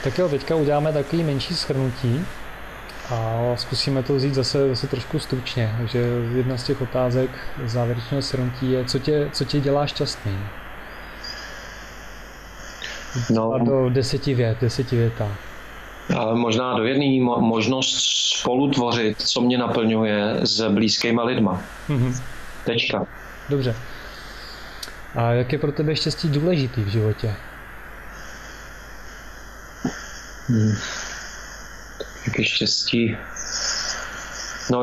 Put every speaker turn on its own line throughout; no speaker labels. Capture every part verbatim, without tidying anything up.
Tak jo, teďka uděláme takový menší shrnutí a zkusíme to vzít zase, zase trošku stručně. Takže jedna z těch otázek závěrečného shrnutí je, co tě, co tě dělá šťastný? No, do deseti vět, deseti věta.
Ale možná do jedné mo- možnost spolutvořit, co mě naplňuje s blízkýma lidma. Mm-hmm. Tečka.
Dobře. A jak je pro tebe štěstí důležitý v životě?
Hmm. Jak je štěstí? No,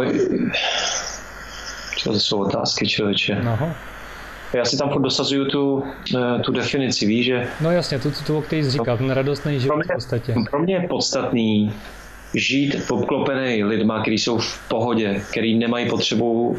to jsou otázky, člověče.
Aha.
Já si tam furt dosazuju tu, tu definici, víš, že...
No jasně, tu, tu o který jsi říkal, ten radostný život v podstatě.
Pro mě je podstatný žít obklopený lidma, kteří jsou v pohodě, kteří nemají potřebu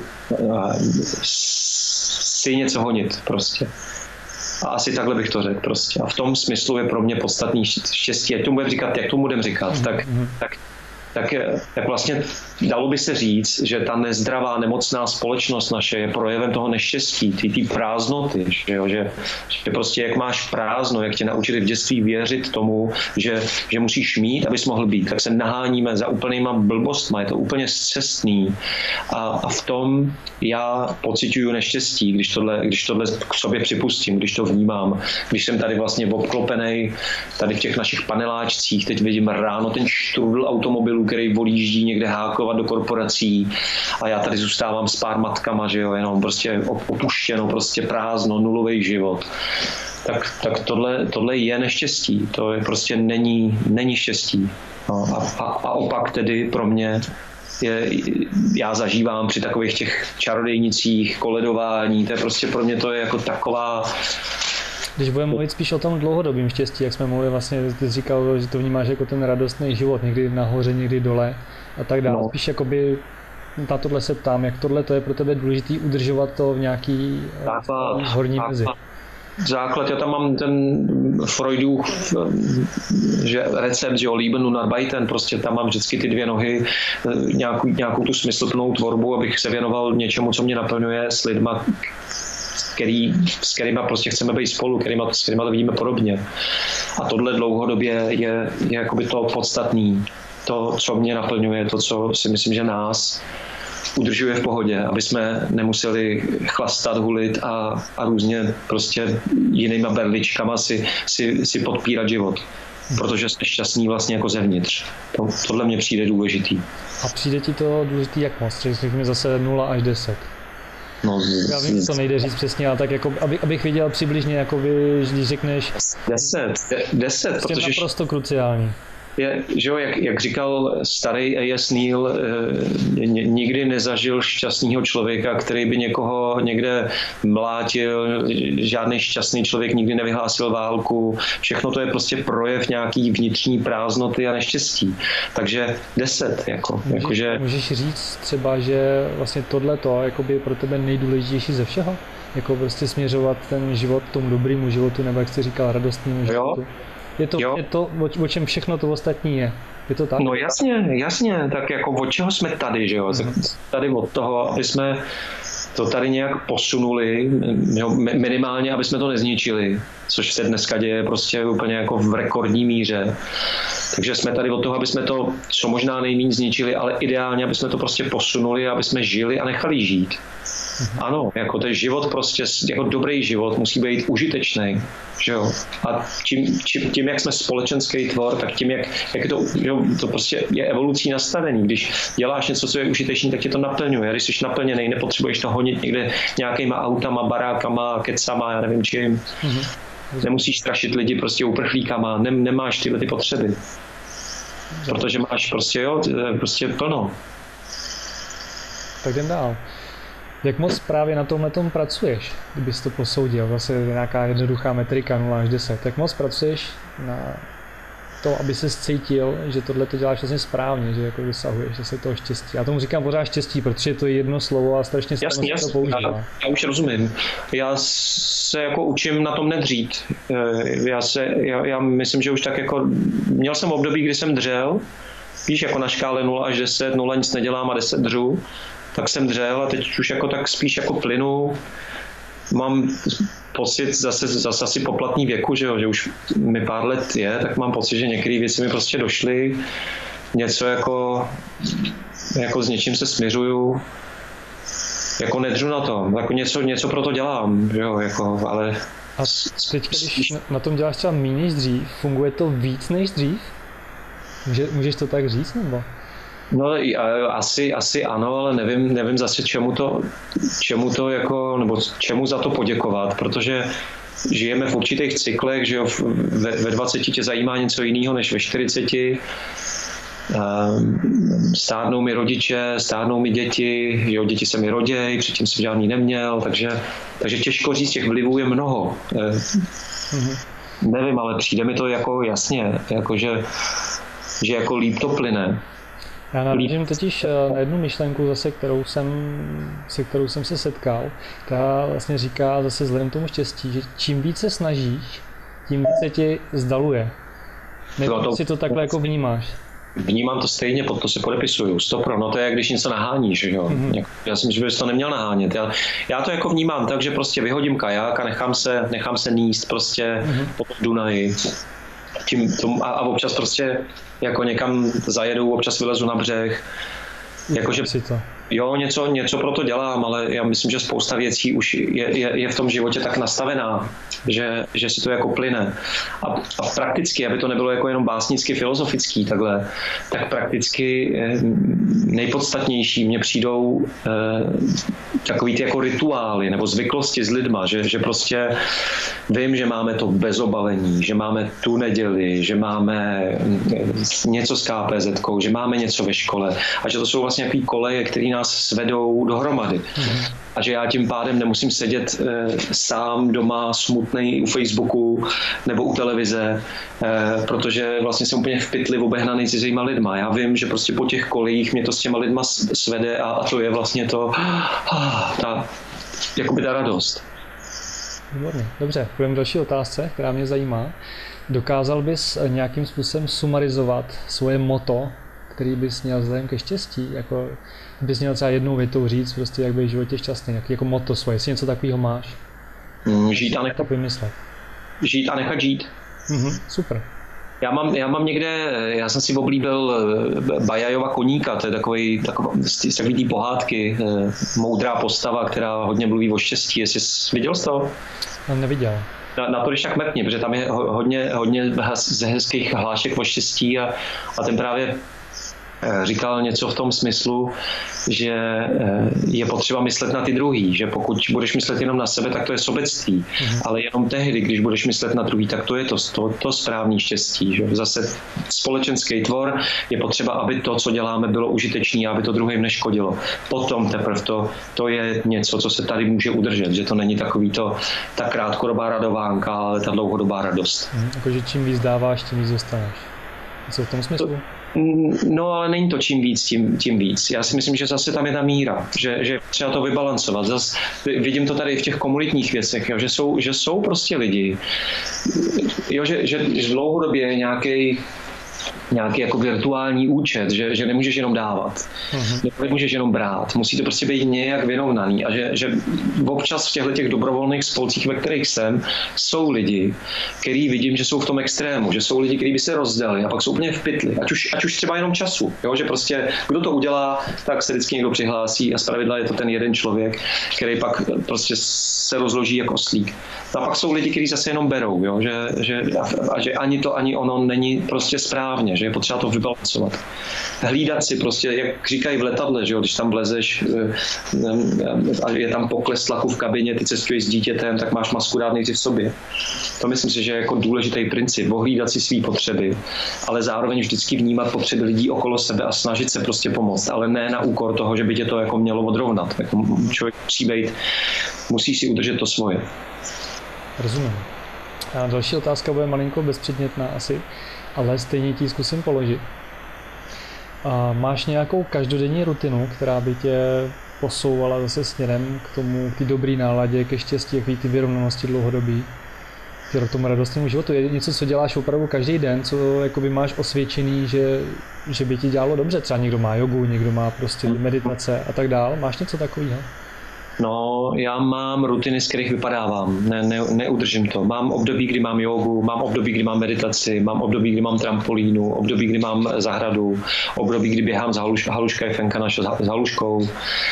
si něco honit prostě. A asi takhle bych to řekl prostě. A v tom smyslu je pro mě podstatný štěstí. Jak tomu budem říkat, jak tomu budem říkat, mm-hmm. tak, tak Tak, tak vlastně dalo by se říct, že ta nezdravá, nemocná společnost naše je projevem toho neštěstí, ty, ty prázdnoty, že, jo? Že, že prostě jak máš prázdno, jak tě naučili v dětství věřit tomu, že, že musíš mít, abys mohl být, tak se naháníme za úplnýma blbostma, je to úplně scestný a, a v tom já pociťuju neštěstí, když tohle, když tohle k sobě připustím, když to vnímám, když jsem tady vlastně obklopený tady v těch našich paneláčcích, teď vidím ráno ten štrudl automobilů, který volíždí někde hákovat do korporací a já tady zůstávám s pár matkama, že jo, jenom prostě opuštěno, prostě prázdno, nulový život. Tak, tak tohle, tohle je neštěstí, to je prostě není, není štěstí. No, a, a, a opak tedy pro mě je, já zažívám při takových těch čarodejnicích, koledování, to je prostě pro mě to je jako taková.
Když budeme mluvit spíš o tom dlouhodobém štěstí, jak jsme mluvili, vlastně ty jsi říkal, že to vnímáš jako ten radostný život, někdy nahoře, někdy dole a tak dále. No. Spíš jakoby na tohle se ptám, jak tohle to je pro tebe důležitý udržovat to v nějaký základ, horní mezi.
Základ, já tam mám ten Freudův, že recept, že jo, Leben und Arbeiten, prostě tam mám vždycky ty dvě nohy, nějakou, nějakou tu smysluplnou tvorbu, abych se věnoval něčemu, co mě naplňuje s lidma, který, s kterýma prostě chceme být spolu, kterýma, s kterýma to vidíme podobně. A tohle dlouhodobě je, je jakoby to podstatný, to, co mě naplňuje, to, co si myslím, že nás udržuje v pohodě, aby jsme nemuseli chlastat, hulit a, a různě prostě jinýma berličkama si, si, si podpírat život. Protože jsme šťastní vlastně jako zevnitř. To, tohle mně přijde důležitý.
A přijde ti to důležitý jak moc? Řekněme zase nula až deset.
No, z,
já vím, co nejde říct přesně, ale tak jako, aby, abych viděl přibližně, jakoby, když řekneš
deset, deset, protože
naprosto kruciální.
Je, že jo, jak, jak říkal starý A S Neil, eh, nikdy nezažil šťastného člověka, který by někoho někde mlátil, žádný šťastný člověk nikdy nevyhlásil válku, všechno to je prostě projev nějaký vnitřní prázdnoty a neštěstí. Takže deset, jako,
můžeš,
jakože...
Můžeš říct třeba, že vlastně tohleto je pro tebe nejdůležitější ze všeho? Jako prostě směřovat ten život k tomu dobrému životu, nebo jak jsi říkal, radostnému životu?
Jo.
Je to, je to, o čem všechno to ostatní je. Je to tak?
No jasně, jasně, tak jako od čeho jsme tady, že jo? Mm-hmm. Tady od toho, aby jsme to tady nějak posunuli, jo, minimálně, aby jsme to nezničili, což se dneska děje prostě úplně jako v rekordní míře. Takže jsme tady od toho, aby jsme to co možná nejméně zničili, ale ideálně, aby jsme to prostě posunuli, aby jsme žili a nechali žít. Mm-hmm. Ano, jako ten život prostě, jako dobrý život musí být užitečný, že jo. A tím, tím, tím, jak jsme společenský tvor, tak tím, jak, jak je to, jo, to prostě je evolucí nastavení. Když děláš něco, co je užitečný, tak tě to naplňuje. Když jsi naplněný, nepotřebuješ to honit někde nějakýma autama, barákama, kecama, já nevím čím. Mm-hmm. Nemusíš strašit lidi prostě uprchlíkama, Nem, nemáš tyhle ty potřeby. Protože máš prostě, jo, prostě plno.
Tak jdem dál. Jak moc právě na tomhletom pracuješ, kdybys to posoudil? Zase nějaká jednoduchá metrika nula až deset. Jak moc pracuješ na to, aby se cítil, že tohle to děláš vlastně správně, že jako dosahuješ zase toho štěstí. Já tomu říkám pořád štěstí, protože to je jedno slovo a strašně
jasný,
se to používá.
Já, já už rozumím. Já se jako učím na tom nedřít. Já, se, já, já myslím, že už tak jako... Měl jsem období, kdy jsem dřel, víš, jako na škále nula až deset, nula nic nedělám a deset dřu. Tak jsem dřel a teď už jako tak spíš jako plynu. Mám pocit zase, zase asi poplatný věku, že, jo, že už mi pár let je, tak mám pocit, že některé věci mi prostě došly, něco jako, jako s něčím se směřuju, jako nedřu na to, jako něco, něco pro to dělám, jo, jako, ale...
A teď, když na tom děláš třeba méně než dřív, funguje to víc než dřív? Může, můžeš to tak říct, nebo?
No asi, asi ano, ale nevím, nevím zase čemu to, čemu to jako, nebo čemu za to poděkovat, protože žijeme v určitých cyklech, že jo, ve, ve dvaceti tě zajímá něco jiného než ve čtyřiceti. Stárnou mi rodiče, stárnou mi děti, jo, děti se mi rodějí, předtím jsem žádný neměl, takže, takže těžko říct, těch vlivů je mnoho. Mm-hmm. Nevím, ale přijde mi to jako jasně, jako že, že jako líp to plyne.
Já narážím totiž na jednu myšlenku zase, kterou jsem, se kterou jsem se setkal, která vlastně říká zase vzhledem tomu štěstí, že čím více snažíš, tím více ti zdaluje. Nevím, no to... si to takhle jako vnímáš.
Vnímám to stejně, pod to se podepisuju, stopro, no to je jak když něco naháníš, jo. Mm-hmm. Já si myslím, že bys to neměl nahánět. Já, já to jako vnímám tak, že prostě vyhodím kaják a nechám se, nechám se níst prostě mm-hmm. po Dunaji. Tím, tom, a, a občas prostě jako někam zajedu, občas vylezu na břeh. Jakože,
si to.
Jo, něco, něco pro to dělám, ale já myslím, že spousta věcí už je, je, je v tom životě tak nastavená, že, že si to jako plyne. A, a prakticky, aby to nebylo jako jenom básnicky filozofický takhle, tak prakticky nejpodstatnější mně přijdou eh, takový ty jako rituály nebo zvyklosti s lidma, že, že prostě vím, že máme to bezobalení, že máme tu neděli, že máme něco s ká pé zetkou, že máme něco ve škole a že to jsou vlastně takový koleje, který nás svedou dohromady. Mm-hmm. A že já tím pádem nemusím sedět e, sám doma smutnej u Facebooku nebo u televize, e, protože vlastně jsem úplně v pytli obehnaný cizíma lidma. Já vím, že prostě po těch kolejích mě to s těma lidma svede a, a to je vlastně to ah, ta, jakoby ta radost.
Výborně. Dobře, půjdeme k další otázce, která mě zajímá. Dokázal bys nějakým způsobem sumarizovat svoje motto, který bys měl vzhledem ke štěstí, jako bys měl třeba jednou větou říct, prostě jak být v životě šťastný, jak, jako motto svoje, jestli něco takového máš.
Žít a nechat
vymyslet.
Žít a nechat žít.
Mhm, super.
Já mám, já mám někde, já jsem si oblíbil Bajajova koníka, to je takový, takový, takový tý pohádky, moudrá postava, která hodně mluví o štěstí, jestli jsi viděl z toho?
No, neviděl.
Na, na to když tak mrkni, protože tam je hodně, hodně ze hezkých hlášek o štěstí a, a ten právě říkal něco v tom smyslu, že je potřeba myslet na ty druhý, že pokud budeš myslet jenom na sebe, tak to je sobectví, mm. ale jenom tehdy, když budeš myslet na druhý, tak to je to, to, to správný štěstí. Že? Zase společenský tvor je potřeba, aby to, co děláme, bylo užitečné, aby to druhým neškodilo. Potom teprve to, to je něco, co se tady může udržet, že to není takový to, ta krátkodobá radovánka, ale ta dlouhodobá radost.
Mm, jakože čím víc dáváš, tím víc dostaneš. Co v tom smyslu?
To, No, ale není to čím víc, tím, tím víc. Já si myslím, že zase tam je ta míra, že, že třeba to vybalancovat. Zas, vidím to tady v těch komunitních věcech, jo, že, jsou, že jsou prostě lidi, jo, že, že, že dlouhodobě je nějaký nějaký jako virtuální účet, že, že nemůžeš jenom dávat, uh-huh. nemůžeš jenom brát, musí to prostě být nějak vyrovnaný a že, že občas v těchto těch dobrovolných spolcích, ve kterých jsem, jsou lidi, který vidím, že jsou v tom extrému, že jsou lidi, kteří by se rozdali a pak jsou úplně v pytli, ať už, ať už třeba jenom času, jo? Že prostě kdo to udělá, tak se vždycky někdo přihlásí a zpravidla je to ten jeden člověk, který pak prostě se rozloží jako oslík. A pak jsou lidi, kteří zase jenom berou, jo? Že, že, a, a že ani to, ani ono není prostě správně, že je potřeba to vybalancovat. Hlídat si prostě, jak říkají v letadle, že jo, když tam vlezeš a je tam pokles tlaku v kabině, ty cestuješ s dítětem, tak máš masku dát nejdřív v sobě. To myslím si, že je jako důležitý princip, ohlídat si své potřeby, ale zároveň vždycky vnímat potřeby lidí okolo sebe a snažit se prostě pomoct, ale ne na úkor toho, že by tě to jako mělo odrovnat. Jako člověk musí být, musí si udržet to svoje.
Rozumím. A další otázka bude malinko bezpředmětná asi, ale stejně ti zkusím položit. A máš nějakou každodenní rutinu, která by tě posouvala zase směrem k tomu, k té dobré náladě, ke štěstí, k té vyrovnanosti dlouhodobí, k tomu radostnému životu? Je něco, co děláš opravdu každý den, co jakoby máš osvědčený, že, že by ti dělalo dobře? Třeba někdo má jogu, někdo má prostě meditace a tak dál. Máš něco takového?
No, já mám rutiny, z kterých vypadávám, ne, ne, neudržím to. Mám období, kdy mám jogu, mám období, kdy mám meditaci, mám období, kdy mám trampolínu, období, kdy mám zahradu, období, kdy běhám s haluš, haluška je fenka naše s haluškou.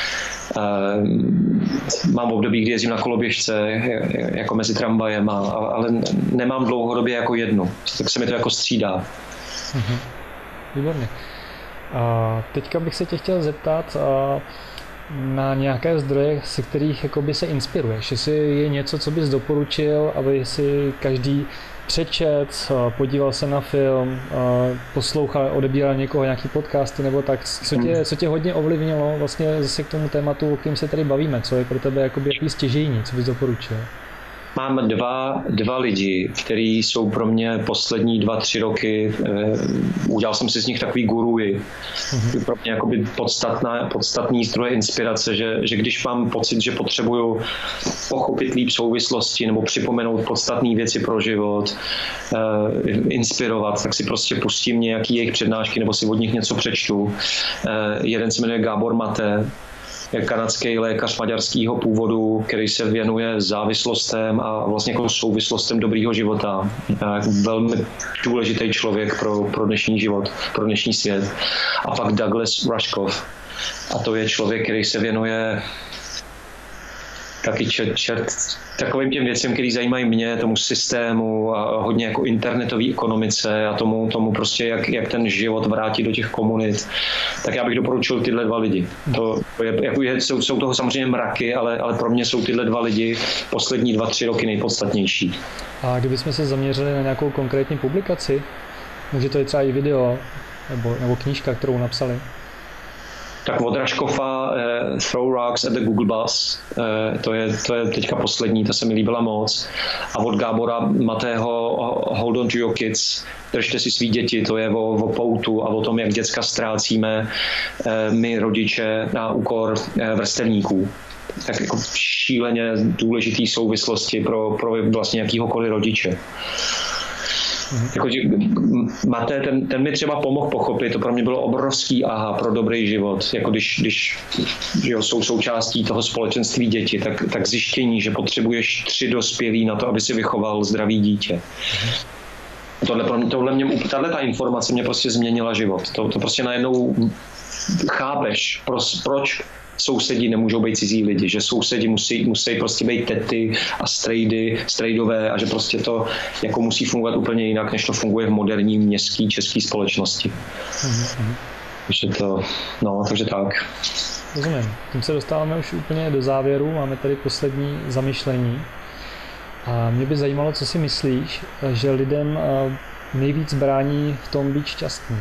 Um, mám období, kdy jezdím na koloběžce jako mezi tramvajem, ale nemám dlouhodobě jako jednu, tak se mi to jako střídá.
Mhm. Výborně. A teďka bych se tě chtěl zeptat a na nějaké zdroje, se kterých jakoby se inspiruješ. Jestli je něco, co bys doporučil, aby si každý přečet, podíval se na film, poslouchal, odebíral někoho nějaký podcasty nebo tak, co tě, co tě hodně ovlivnilo vlastně zase k tomu tématu, o kterém se tady bavíme, co je pro tebe jakoby jaký stěžejní, co bys doporučil?
Mám dva, dva lidi, kteří jsou pro mě poslední dva, tři roky, eh, udělal jsem si z nich takový guruji, mm-hmm. pro mě jakoby podstatná, podstatný zdroje inspirace, že, že když mám pocit, že potřebuju pochopit líp souvislosti nebo připomenout podstatné věci pro život, eh, inspirovat, tak si prostě pustím nějaký jejich přednášky nebo si od nich něco přečtu. Eh, jeden se jmenuje Gábor Mate, je kanadský lékař maďarského původu, který se věnuje závislostem a vlastně jako souvislostem dobrýho života. Velmi důležitý člověk pro, pro dnešní život, pro dnešní svět. A pak Douglas Rushkoff. A to je člověk, který se věnuje taky čert, čert, takovým těm věcem, který zajímají mě, tomu systému a hodně jako internetové ekonomice a tomu, tomu prostě, jak, jak ten život vrátit do těch komunit. Tak já bych doporučil tyhle dva lidi. To je, jako je, jsou, jsou toho samozřejmě mraky, ale, ale pro mě jsou tyhle dva lidi poslední dva, tři roky nejpodstatnější. A
kdybychom se zaměřili na nějakou konkrétní publikaci, může to je třeba i video nebo, nebo knížka, kterou napsali?
Tak od Rushkoffa uh, Throw Rocks at the Google Bus, uh, to, je, to je teďka poslední, ta se mi líbila moc. A od Gábora Matého Hold on to your kids, držte si svý děti, to je o, o poutu a o tom, jak děcka ztrácíme uh, my rodiče na úkor uh, vrstevníků. Tak jako šíleně důležitý souvislosti pro, pro vlastně jakýhokoliv rodiče. Jako, Mate, ten, ten mi třeba pomohl pochopit, to pro mě bylo obrovský aha pro dobrý život, jako když, když jo, jsou součástí toho společenství děti, tak, tak zjištění, že potřebuješ tři dospělí na to, aby si vychoval zdravý dítě. Tohle, tohle mě, tahle ta informace mě prostě změnila život. To, to prostě najednou chápeš, proč, proč sousedi nemůžou být cizí lidi, že sousedi musí, musí prostě být tety a strejdy, strejdové a že prostě to jako musí fungovat úplně jinak, než to funguje v moderní městské české společnosti. Mm-hmm. Takže to, no, takže tak.
Rozumím. Tím se dostáváme už úplně do závěru, máme tady poslední zamyšlení. A mě by zajímalo, co si myslíš, že lidem nejvíc brání v tom být šťastný.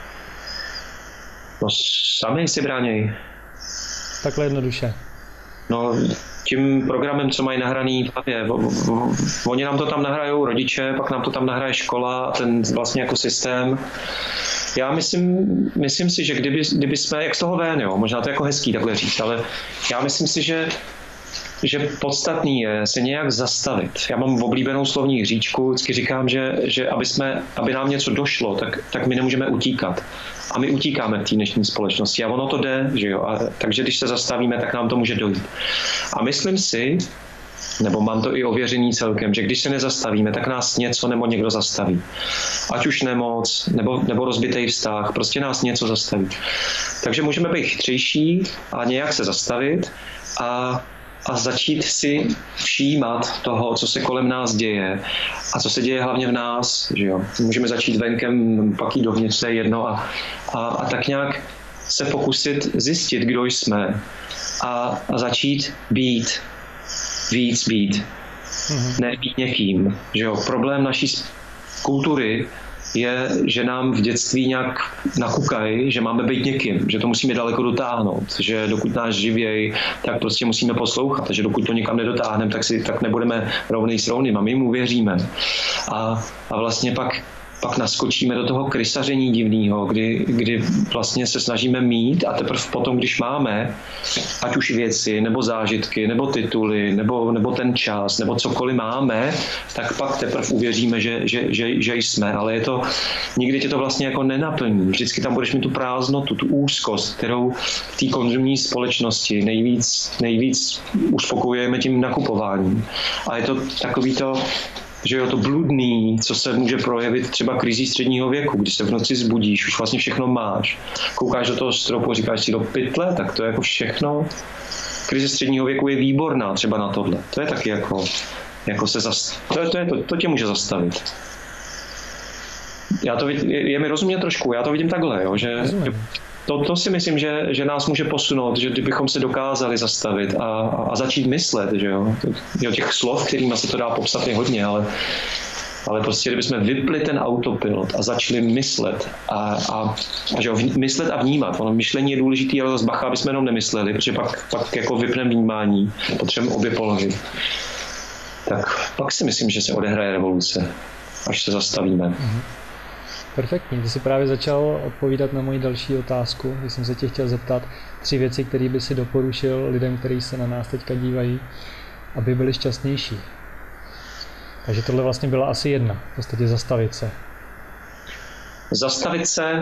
No sami si bránějí.
Takhle jednoduše.
No, tím programem, co mají nahraný v hlavě. Oni nám to tam nahrajou rodiče, pak nám to tam nahraje škola a ten vlastně jako systém. Já myslím, myslím si, že kdyby, kdyby jsme, jak z toho ven, jo, možná to je jako hezký takhle říct, ale já myslím si, že že podstatný je se nějak zastavit. Já mám oblíbenou slovní hříčku, vždycky říkám, že, že aby, jsme, aby nám něco došlo, tak, tak my nemůžeme utíkat. A my utíkáme v té dnešní společnosti a ono to jde, že jo. A, takže když se zastavíme, tak nám to může dojít. A myslím si, nebo mám to i ověřený celkem, že když se nezastavíme, tak nás něco nebo někdo zastaví. Ať už nemoc, nebo, nebo rozbitý vztah, prostě nás něco zastaví. Takže můžeme být chytřejší a nějak se zastavit a a začít si všímat toho, co se kolem nás děje a co se děje hlavně v nás. Že jo? Můžeme začít venkem, pak jít dovnitř, to je jedno a, a, a tak nějak se pokusit zjistit, kdo jsme a, a začít být, víc být, mm-hmm. ne být někým. Že jo? Problém naší kultury je, že nám v dětství nějak nakukají, že máme být někým, že to musíme daleko dotáhnout, že dokud nás živějí, tak prostě musíme poslouchat, že dokud to někam nedotáhneme, tak, si, tak nebudeme rovnej s rovným a my jim uvěříme. A, a vlastně pak pak naskočíme do toho krysaření divného, kdy, kdy vlastně se snažíme mít a teprve potom, když máme, ať už věci, nebo zážitky, nebo tituly, nebo, nebo ten čas, nebo cokoliv máme, tak pak teprve uvěříme, že, že, že, že jsme, ale je to, nikdy tě to vlastně jako nenaplní. Vždycky tam budeš mít tu prázdnotu, tu úzkost, kterou v té konzumní společnosti nejvíc, nejvíc uspokojujeme tím nakupováním. A je to takový to, že jo, to bludný, co se může projevit třeba krizí středního věku, kdy se v noci zbudíš, už vlastně všechno máš. Koukáš do toho stropu, říkáš si do pytle, tak to je jako všechno. Krize středního věku je výborná třeba na tohle. To je taky jako, jako se zast... to, je, to, je, to, to tě může zastavit. Já to vidím, je, je mi rozumět trošku, já to vidím takhle, jo, že to, to si myslím, že, že nás může posunout, že kdybychom se dokázali zastavit a, a začít myslet, že jo. jo těch slov, kterými se to dá popsat, je hodně, ale, ale prostě kdybychom vypli ten autopilot a začali myslet a, a, a že jo, myslet a vnímat. Ono myšlení je důležitý, ale zase bacha, aby jsme jenom nemysleli, protože pak, pak jako vypneme vnímání, potřebujeme obě polohy. Tak pak si myslím, že se odehraje revoluce, až se zastavíme. Mm-hmm.
Perfektní, ty jsi právě začal odpovídat na moji další otázku, když jsem se tě chtěl zeptat tři věci, které by si doporučil lidem, kteří se na nás teďka dívají, aby byli šťastnější. Takže tohle vlastně byla asi jedna, v podstatě zastavit se.
Zastavit se,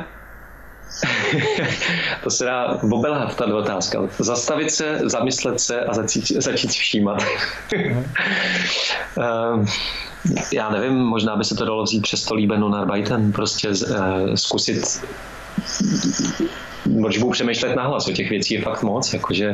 to se dá obelhat, ta otázka. Zastavit se, zamyslet se a začít, začít všímat. uh, Já nevím, možná by se to dalo vzít přes to líbeno Narbeiten, prostě uh, zkusit možná přemýšlet nahlas, o těch věcí je fakt moc, jakože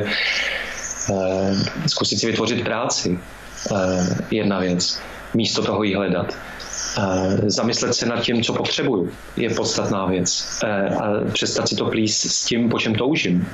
uh, zkusit si vytvořit práci, uh, jedna věc, místo toho jí hledat. Uh, zamyslet se nad tím, co potřebuju, je podstatná věc. Uh, a přestat si to plíst s tím, po čem toužím.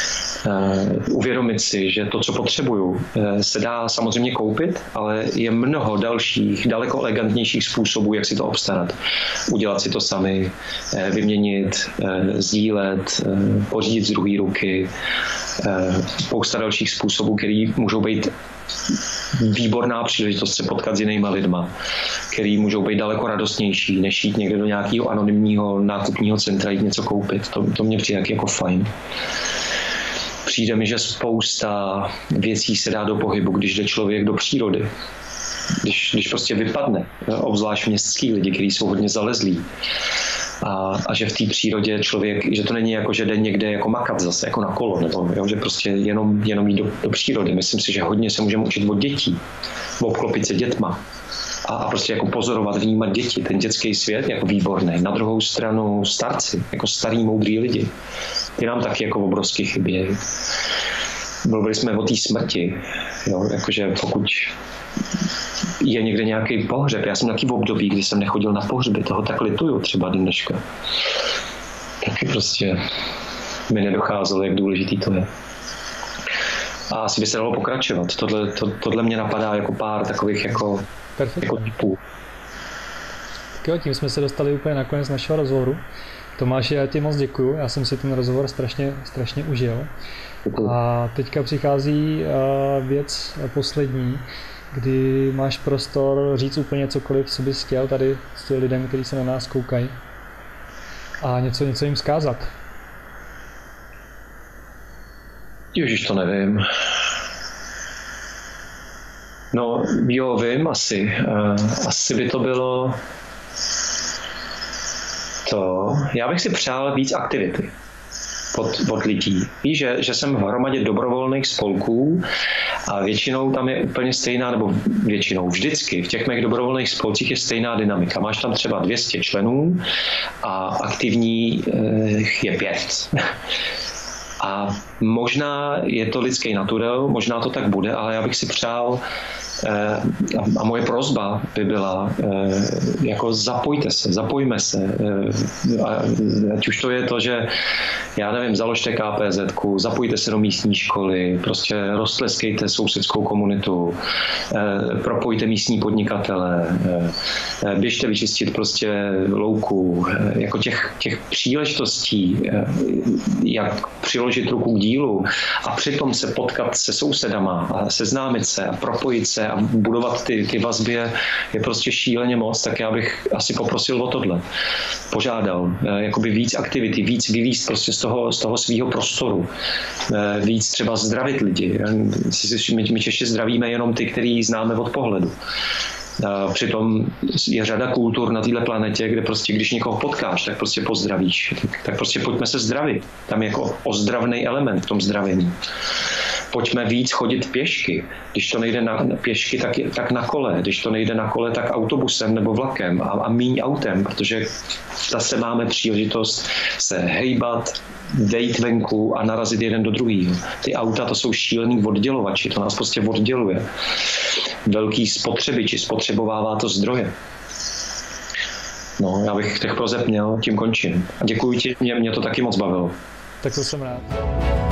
Uh, uvědomit si, že to, co potřebuju, uh, se dá samozřejmě koupit, ale je mnoho dalších, daleko elegantnějších způsobů, jak si to obstarat. Udělat si to sami, uh, vyměnit, uh, sdílet, uh, pořídit z druhé ruky, uh, spousta dalších způsobů, které můžou být výborná příležitost se potkat s jinýma lidma, který můžou být daleko radostnější, než jít někde do nějakého anonymního nákupního centra jít něco koupit. To, to mě přijde jako fajn. Přijde mi, že spousta věcí se dá do pohybu, když jde člověk do přírody. Když, když prostě vypadne, obzvlášť městský lidi, kteří jsou hodně zalezlí. A, a že v té přírodě člověk, že to není jako, že jde někde jako makat zase, jako na kolo, nebo jo, že prostě jenom, jenom jít do, do přírody. Myslím si, že hodně se můžeme učit od dětí, obklopit se dětma a, a prostě jako pozorovat, vnímat děti, ten dětský svět jako výborný. Na druhou stranu starci, jako starý, moudrý lidi. Ty nám taky jako obrovsky chybějí. Mluvili jsme o té smrti, jo, jakože pokud je někde nějaký pohřeb. Já jsem taky v období, kdy jsem nechodil na pohřby, toho tak lituju třeba dneška. Taky prostě mi nedocházelo, jak důležitý to je. A asi by se dalo pokračovat. Tohle, to, tohle mě napadá jako pár takových jako, jako typů.
Tak jo, tím jsme se dostali úplně na konec našeho rozhovoru. Tomáši, já ti moc děkuju, já jsem si ten rozhovor strašně, strašně užil. Děkuju. A teďka přichází věc poslední, kdy máš prostor říct úplně cokoliv, co bys chtěl tady s těmi lidem, kteří se na nás koukají a něco, něco jim zkázat.
Ježiš, to nevím. No, jo, vím asi. Uh, asi by to bylo to. Já bych si přál víc aktivity od, od lidí. Víš, že, že jsem v hromadě dobrovolných spolků a většinou tam je úplně stejná, nebo většinou vždycky v těch mých dobrovolných spolcích je stejná dynamika. Máš tam třeba dvě stě členů a aktivní je pět. A možná je to lidský naturel, možná to tak bude, ale já bych si přál, a moje prosba by byla, jako zapojte se, zapojme se. Ať už to je to, že já nevím, založte K P Z ku, zapojte se do místní školy, prostě roztleskejte sousedskou komunitu, propojte místní podnikatele, běžte vyčistit prostě louku. Jako těch, těch příležitostí, jak přiložit ruku k dílu a přitom se potkat se sousedama a seznámit se a propojit se a budovat ty, ty vazby je, je prostě šíleně moc, tak já bych asi poprosil o tohle. Požádal, jakoby víc aktivity, víc vyvízt prostě z toho, z toho svého prostoru, víc třeba zdravit lidi. My, my Češi zdravíme jenom ty, který známe od pohledu. A přitom je řada kultur na této planetě, kde prostě, když někoho potkáš, tak prostě pozdravíš. Tak, tak prostě pojďme se zdravit. Tam je jako ozdravný element v tom zdravění. Pojďme víc chodit pěšky. Když to nejde na, na pěšky, tak, je, tak na kole. Když to nejde na kole, tak autobusem nebo vlakem a, a míň autem, protože zase máme příležitost se hejbat, vejít venku a narazit jeden do druhého. Ty auta, to jsou šílený oddělovači, to nás prostě odděluje. Velký spotřebiči, spotřebovává to zdroje. No, já bych těch prozeb měl, tím končím. A děkuji ti, mě, mě to taky moc bavilo.
Tak to jsem rád.